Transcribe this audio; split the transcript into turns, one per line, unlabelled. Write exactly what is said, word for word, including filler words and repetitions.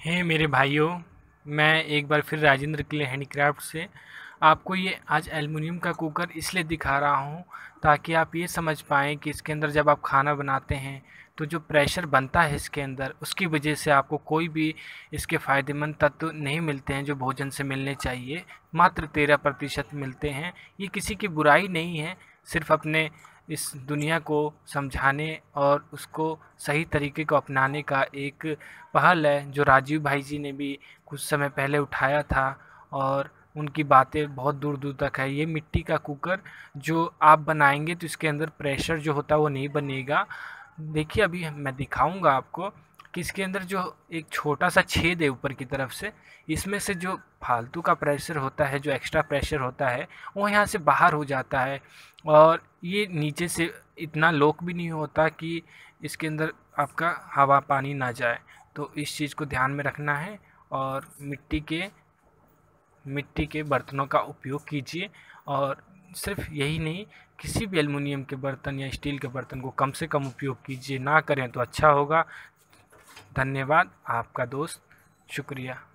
हे मेरे भाइयों, मैं एक बार फिर राजेंद्र क्ले हैंडीक्राफ्ट से आपको ये आज एल्युमिनियम का कुकर इसलिए दिखा रहा हूँ ताकि आप ये समझ पाएँ कि इसके अंदर जब आप खाना बनाते हैं तो जो प्रेशर बनता है इसके अंदर, उसकी वजह से आपको कोई भी इसके फ़ायदेमंद तत्व नहीं मिलते हैं जो भोजन से मिलने चाहिए। मात्र तेरह प्रतिशत मिलते हैं। ये किसी की बुराई नहीं है, सिर्फ अपने इस दुनिया को समझाने और उसको सही तरीके को अपनाने का एक पहल है जो राजीव भाई जी ने भी कुछ समय पहले उठाया था और उनकी बातें बहुत दूर दूर तक है। ये मिट्टी का कुकर जो आप बनाएंगे तो इसके अंदर प्रेशर जो होता है वो नहीं बनेगा। देखिए अभी मैं दिखाऊंगा आपको कि इसके अंदर जो एक छोटा सा छेद है ऊपर की तरफ से, इसमें से जो फालतू का प्रेशर होता है, जो एक्स्ट्रा प्रेशर होता है, वो यहाँ से बाहर हो जाता है और ये नीचे से इतना लॉक भी नहीं होता कि इसके अंदर आपका हवा पानी ना जाए। तो इस चीज़ को ध्यान में रखना है और मिट्टी के मिट्टी के बर्तनों का उपयोग कीजिए। और सिर्फ यही नहीं, किसी भी एल्युमिनियम के बर्तन या स्टील के बर्तन को कम से कम उपयोग कीजिए, ना करें तो अच्छा होगा। धन्यवाद, आपका दोस्त। शुक्रिया।